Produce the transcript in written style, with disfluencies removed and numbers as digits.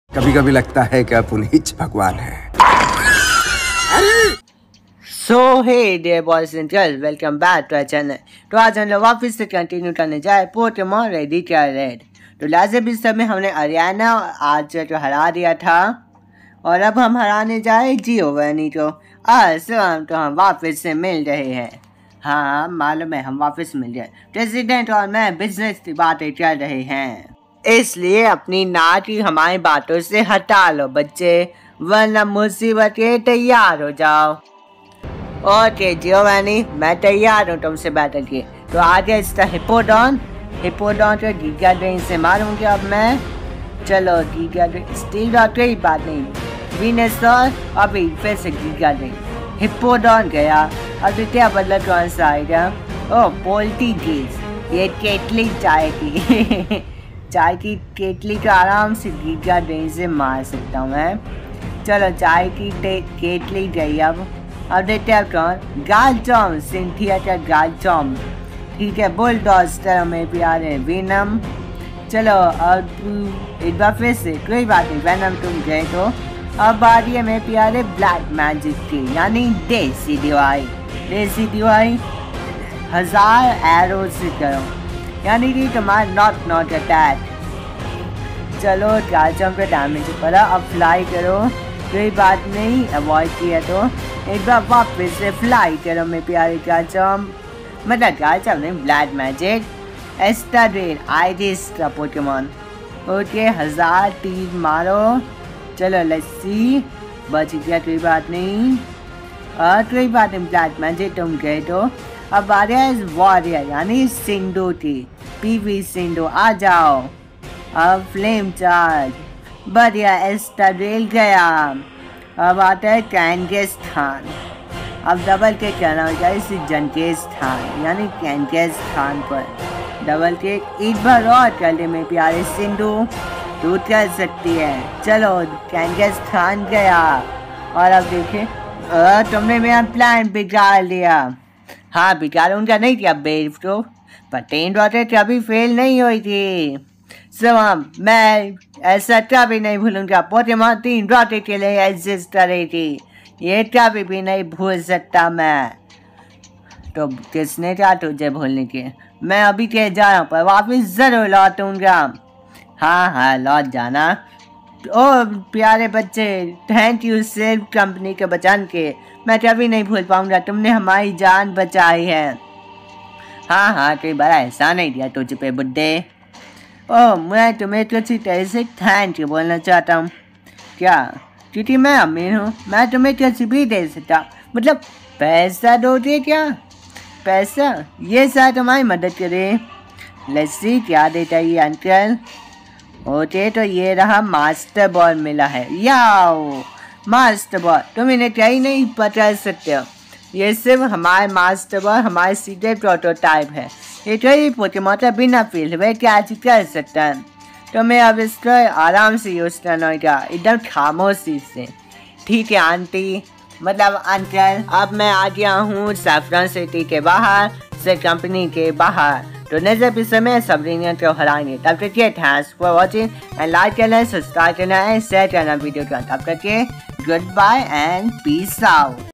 कभी कभी लगता है कि आप उन्हीं भगवान हैं। So hey dear boys and girls, welcome back to our channel. तो आज हम लोग वापस से कंटिन्यू करने जाए पोकेमॉन रेडिकेयर रेड। तो लास्ट एपिसोड में हमने अरियाना और आर्चर को हरा दिया था और अब हम हराने जाए जियोवानी को। तो हम वापस से मिल रहे हैं। हाँ मालूम है, हम वापस मिल गए। प्रेसिडेंट और मैं बिजनेस की बातें कर रहे हैं, इसलिए अपनी नाटी हमारी बातों से हटा लो बच्चे, वरना मुसीबत के तैयार हो जाओ। ओके जियोवानी, मैं तैयार हूँ तुमसे बैटल के। तो आगे इसका हिप्पोडॉन को गीगा ड्रेन से मारूंगी अब मैं। चलो गीगा ड्रेन, स्टील डॉट कोई बात नहीं, वीनेसर अभी फिर से गीगा ड्रेन। हिप्पोडॉन गया, अब क्या बदला कौन सा आएगा? ओह पोल्टीगीज, ये केटली चाय की चाय की केटली को आराम से गीगा ड्रेन से मार सकता हूँ मैं। चलो चाय की केटली गई। अब देखते हैं कौन। गालचॉम, सिंथिया का गालचॉम, ठीक है। बुलडॉस्टर में भी आ रहे हैं, विनम। चलो अब एक बार फिर से, कोई बात नहीं, वैनम तुम गए तो अब आ रही है मेरे प्यारे ब्लैक मैजिक की, यानी देसी दवाई। 1000 एरो से करो, यानी कि तुम्हारा नॉट अटैक। चलो गालचॉम पे डैमेज पड़ा, अब फ्लाई करो, कोई बात नहीं, अवॉइड किया तो एक बार वापस से फ्लाई करो मेरे प्यारे गालचॉम, मतलब गालचॉम नहीं, ब्लैक मैजिक। एस्टाड्रेल आइरिस का पोकेमॉन। ओके 1000 तीर मारो। चलो लस्सी बच गया, कोई बात नहीं, कोई बात नहीं, ब्लैक मैजिक तुम गए तो अब आ रहा है वॉरियर, यानी सिंधु की पीवी सिंधु, आ जाओ। अब फ्लेम चार्ज, बढ़िया, एस्टाड्रेल गया। अब आता है कैंगेस्थान, अब डबल के कहना हो जाए इसी जनकेस्थान, यानी कैंगेस्थान पर डबल के एक बार और कर ले मेरे प्यारे सिंधु, तू कर सकती है। चलो कैंगेस्थान गया और अब देखे तुमने मेरा प्लान बिगाड़ लिया। हाँ बिगाड़ उनका नहीं किया बेब तो, पर 10 वाटर कभी फेल नहीं हुई थी। मैं ऐसा कभी नहीं भूलूंगा, पोकेमॉन 3 रॉकेट के लिए एग्जिस्ट कर रही थी, ये कभी भी नहीं भूल सकता मैं। तो किसने कहा तुझे भूलने के? मैं अभी कह जा रहा हूँ, पर वापस जरूर लौटूंगा। हाँ लौट जाना। ओ प्यारे बच्चे, थैंक यू सेल्फ कंपनी के बचान के, मैं कभी नहीं भूल पाऊंगा, तुमने हमारी जान बचाई है। हाँ कोई बड़ा एहसान नहीं दिया तुझ पे बुड्ढे। ओह मैं तुम्हें किसी तरह से थैंक यू बोलना चाहता हूँ। क्या? क्योंकि मैं अमीर हूँ, मैं तुम्हें कुछ भी दे सकता, मतलब पैसा दोगे क्या? पैसा ये शायद तुम्हारी मदद करे। लस्सी क्या देता है ये अंकल? ओके तो ये रहा मास्टर बॉल मिला है। याओ मास्टर बॉल, तुम इन्हें क्या ही नहीं बता सकते हो, ये सिर्फ हमारे मास्टर बॉल हमारे सीधे प्रोटोटाइप है, ये कोई पोकेमॉन बिना फील्ड में कैच कर सकता है। तो मैं अब इसको आराम से यूज़ करना होगा, एकदम खामोशी से। ठीक है आंटी, मतलब अंकल। अब मैं आ गया हूँ सैफरन सिटी के बाहर से, कंपनी के बाहर। तो नेक्स्ट एपिसोड में सबरीनियन को हराएंगे। तब तक के thanks for watching and like करना, सब्सक्राइब करना एंड शेयर करना वीडियो को। तब तक के good bye and peace out.